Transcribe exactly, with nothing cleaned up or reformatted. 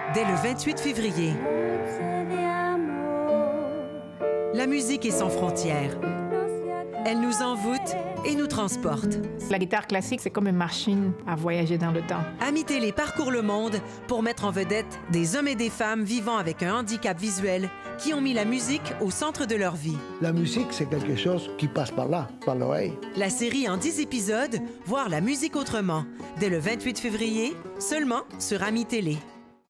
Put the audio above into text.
dès le vingt-huit février. La musique est sans frontières. Elle nous envoûte et nous transporte. La guitare classique, c'est comme une machine à voyager dans le temps. Ami Télé parcourt le monde pour mettre en vedette des hommes et des femmes vivant avec un handicap visuel qui ont mis la musique au centre de leur vie. La musique, c'est quelque chose qui passe par là, par l'oreille. La série en dix épisodes, voir la musique autrement, dès le vingt-huit février, seulement sur Ami Télé.